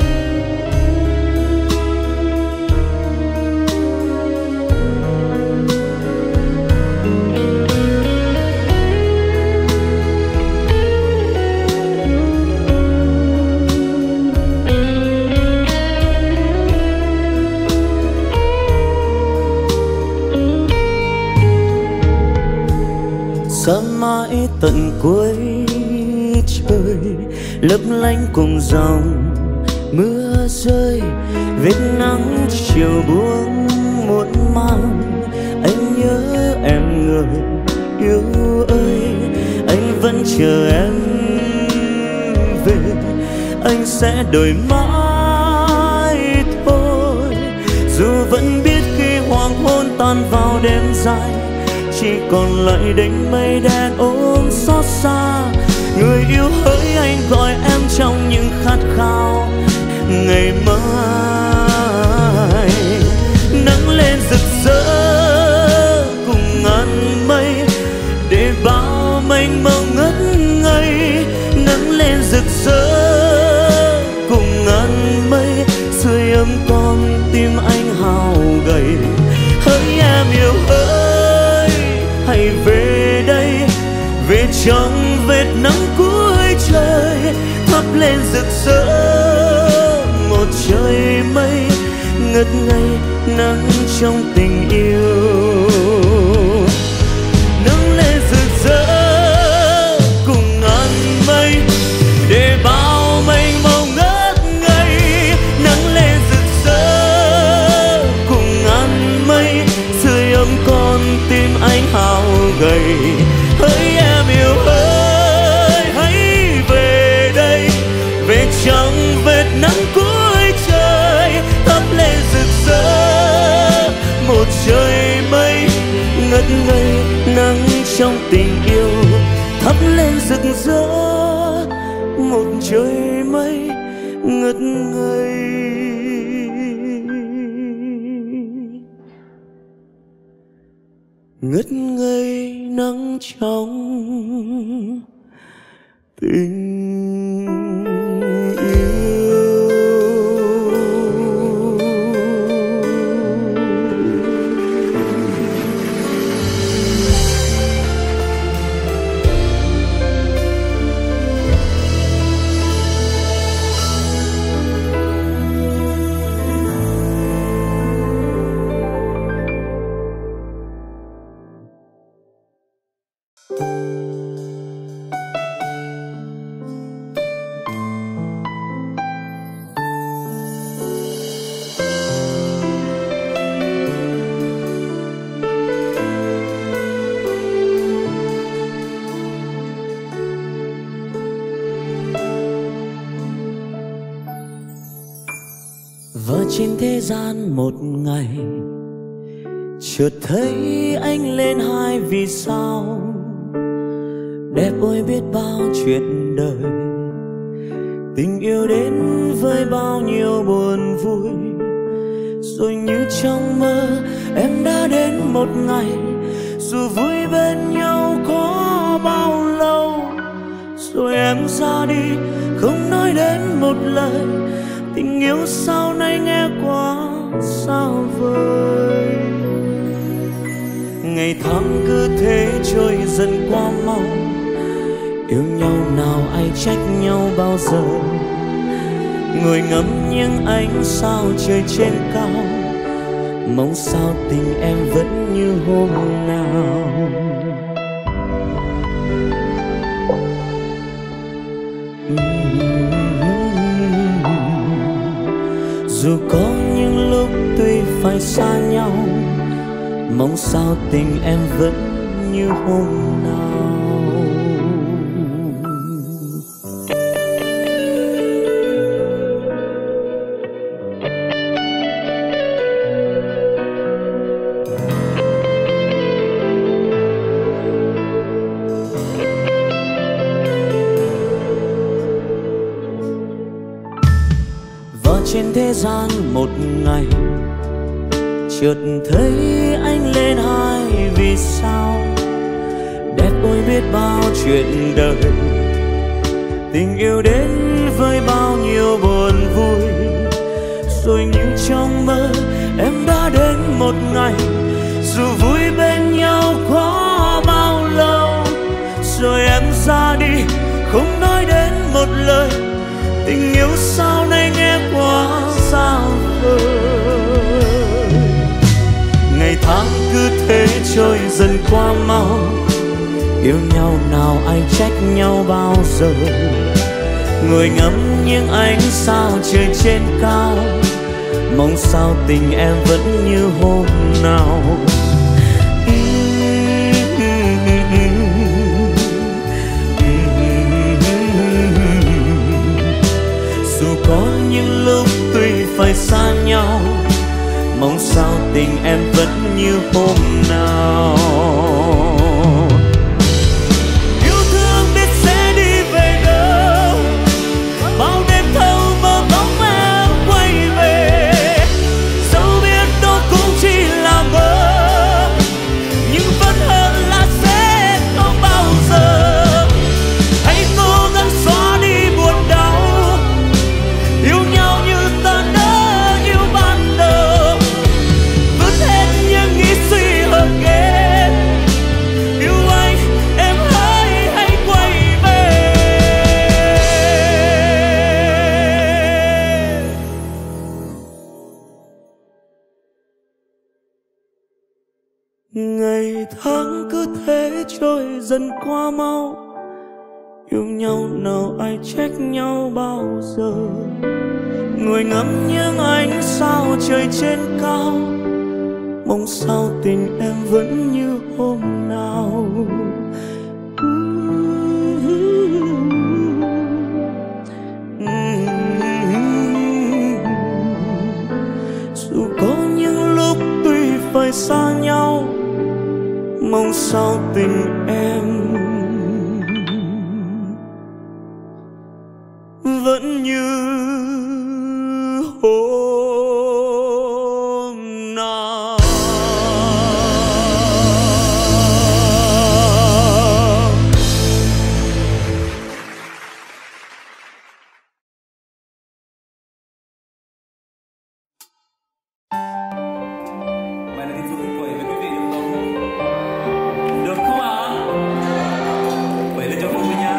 Sáng mãi tận cuối trời lấp lánh cùng dòng mưa rơi, vết nắng chiều buông muộn màng. Anh nhớ em người yêu ơi, anh vẫn chờ em về. Anh sẽ đợi mãi thôi, dù vẫn biết khi hoàng hôn tan vào đêm dài, chỉ còn lại đêm mây đen ôm xót xa. Người yêu hỡi anh gọi em trong những khát khao ngày mai. Nắng lên rực rỡ cùng ngàn mây, để bao mênh mông ngất ngây. Nắng lên rực rỡ gầy. Hỡi em yêu ơi, hãy về đây, về trong vệt nắng cuối trời, thắp lên rực rỡ một trời mây ngất ngây nắng trong tình yêu. Nắng lên rực rỡ cùng ngàn mây để bao mênh mông ngất ngây. Nắng lên rực rỡ cùng ngàn mây sưởi ấm con tim anh hao gầy. Hỡi em yêu ơi, hãy về đây, về trong vệt nắng cuối trời, thắp lên rực rỡ một trời mây ngất ngây nắng trong tình yêu. Thắp lên rực rỡ một trời mây ngất ngây ngất ngây nắng trong tình yêu. Và trên thế gian một ngày chợt thấy anh lên hai vì sao, đẹp ôi biết bao chuyện đời. Tình yêu đến với bao nhiêu buồn vui, rồi như trong mơ em đã đến một ngày. Dù vui bên nhau có bao lâu, rồi em ra đi không nói đến một lời. Tình yêu sau này nghe quá xa vời. Ngày tháng cứ thế trôi dần qua mau, yêu nhau nào ai trách nhau bao giờ. Ngồi ngắm những ánh sao trời trên cao, mong sao tình em vẫn như hôm nào. Dù có những lúc tuy phải xa nhau, mong sao tình em vẫn như hôm nào. Trên thế gian một ngày chợt thấy anh lên hai vì sao, đẹp ôi biết bao chuyện đời. Tình yêu đến với bao nhiêu buồn vui, rồi như trong mơ em đã đến một ngày. Dù vui bên nhau có bao lâu, rồi em ra đi không nói đến một lời. Tình yêu sau này nghe quá xa vời. Ngày tháng cứ thế trôi dần qua mau, yêu nhau nào ai trách nhau bao giờ. Ngồi ngắm những ánh sao trời trên cao, mong sao tình em vẫn như hôm nào. Có những lúc tuy phải xa nhau, mong sao tình em vẫn như hôm nào. Yêu thương biết sẽ đi về đâu, bao đêm thâu mơ bóng em quay về. Dẫu biết đó cũng chỉ là mơ, nhưng vẫn hơn là sẽ không bao giờ. Hãy cố gắng xóa đi buồn đau, yêu nhau như ta đã yêu ban đầu. Vượt Ngày tháng cứ thế trôi dần qua mau, yêu nhau nào ai trách nhau bao giờ. Ngồi ngắm những ánh sao trời trên cao, mong sao tình em vẫn như hôm nào. Dù có những lúc tuy phải xa nhau, mong sao tình em vẫn như hôm nào. Vậy là Kim Dung quẩy với quý vị được không? Được không ạ? Quẩy lên cho vui nha.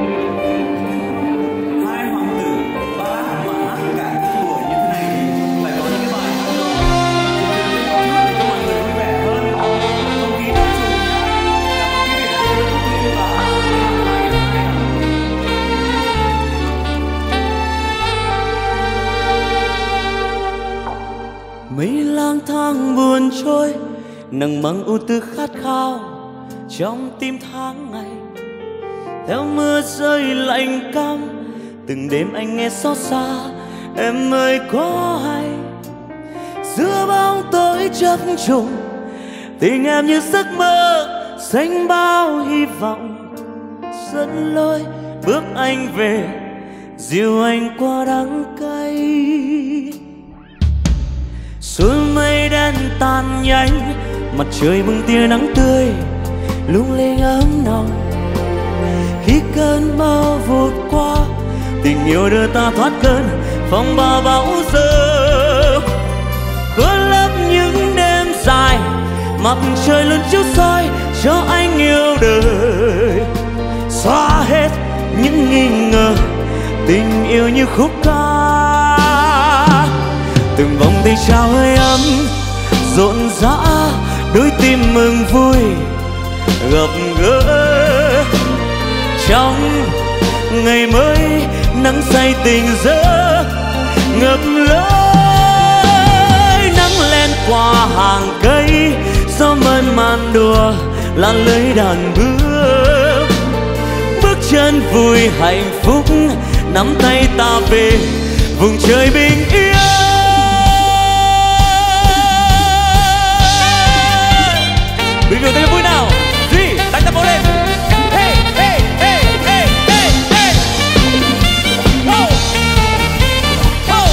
Hai hoàng tử ballad mà hát cả những buổi như thế này thì phải có những cái bài hát đó để cho mọi người vui vẻ hơn, không khí đông trùng nha. Cảm ơn quý vị đã đến với Quốc Liên và Mấy lang thang buồn trôi, nâng mang ưu tư khát khao trong tim tháng ngày. Theo mưa rơi lạnh căm, từng đêm anh nghe xót xa, em ơi có hay. Giữa bóng tối chập trùng, tình em như giấc mơ xanh bao hy vọng. Dẫn lối bước anh về, dìu anh qua đắng cay. Xuân mây đen tan nhanh, mặt trời bừng tia nắng tươi lung linh ấm nồng. Khi cơn mơ vụt qua, tình yêu đưa ta thoát cơn phong ba bão giờ. Khóa lấp những đêm dài, mặt trời luôn chiếu soi cho anh yêu đời. Xóa hết những nghi ngờ, tình yêu như khúc ca. Từng vòng tay trao hơi ấm rộn rã, đôi tim mừng vui gặp gỡ. Trong ngày mới nắng say tình dở ngập lối. Nắng lên qua hàng cây, gió mơn man đùa lan lưới đàn bước. Bước chân vui hạnh phúc, nắm tay ta về vùng trời bình yên. Quý vị thấy vui nào? Duy, tay ta vỗ lên. Hey, hey, hey, hey, hey, hey. Oh, oh.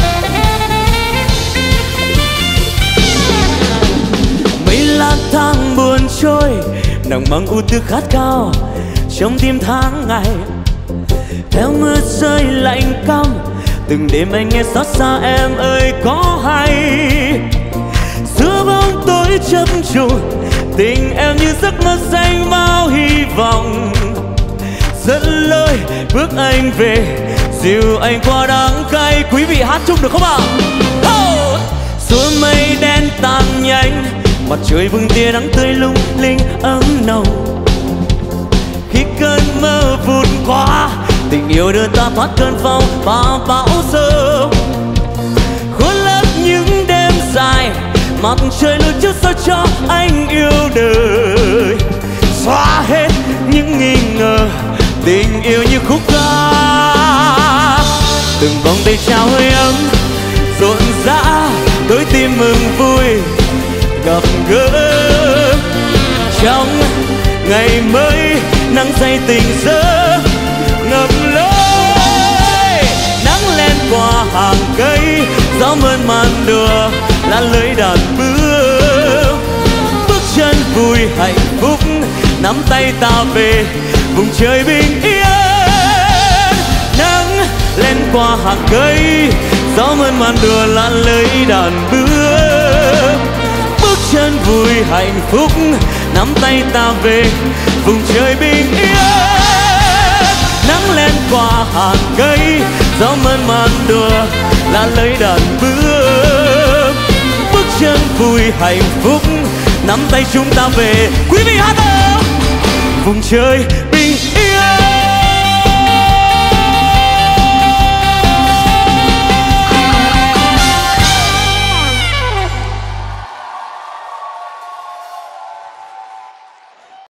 Mấy lang thang buồn trôi, nặng mang ưu tư khát khao trong tim tháng ngày. Theo mưa rơi lạnh căm, từng đêm anh nghe xót xa em ơi có hay. Giữa bóng tối chập trùng, tình em như giấc mơ xanh bao hy vọng. Dẫn lối bước anh về, dìu anh qua đắng cay. Quý vị hát chung được không ạ? Oh! Xuống mây đen tan nhanh, mặt trời bừng tia nắng tươi lung linh ấm nồng. Khi cơn mơ vụt qua, tình yêu đưa ta thoát cơn phong ba bão giờ. Khóa lấp những đêm dài, mặt trời luôn chiếu soi cho anh yêu đời. Xóa hết những nghi ngờ, tình yêu như khúc ca. Từng vòng tay trao hơi ấm rộn rã, đôi tim mừng vui gặp gỡ. Trong ngày mới nắng say tình dở ngập lối. Nắng lên qua hàng cây, gió mơn man đùa lan lưới đàn bước. Bước chân vui hạnh phúc, nắm tay ta về vùng trời bình yên. Nắng lên qua hàng cây, gió mơn man đùa lan lưới đàn bước. Bước chân vui hạnh phúc, nắm tay ta về vùng trời bình yên. Nắng lên qua hàng cây, gió mơn man đùa lan lưới đàn bước. Bước chân vui hạnh phúc, nắm tay chúng ta về. Quý vị hát không? Vùng trời